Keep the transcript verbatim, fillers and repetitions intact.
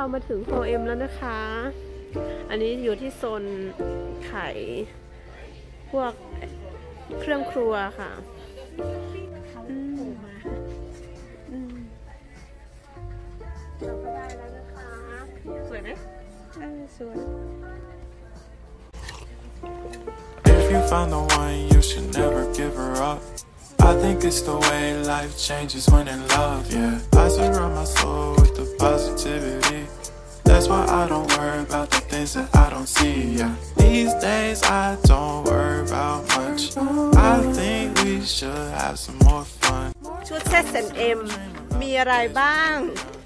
เรามาถึง โฟร์ เอ็ม แล้วนะคะอันนี้อยู่ที่โซนขายพวกเครื่องครัวค่ะอืมอืมเราก็ได้แล้วนะคะสวยไหมเออสวย If you found the one, you should never give her up. I think it's the way life changes when in love, yeah. I surround my soul with the positivity. That's why I don't worry about the things that I don't see, yeah. These days I don't worry about much. I think we should have some more fun. ชุด เอช แอนด์ เอ็ม มีอะไรบ้าง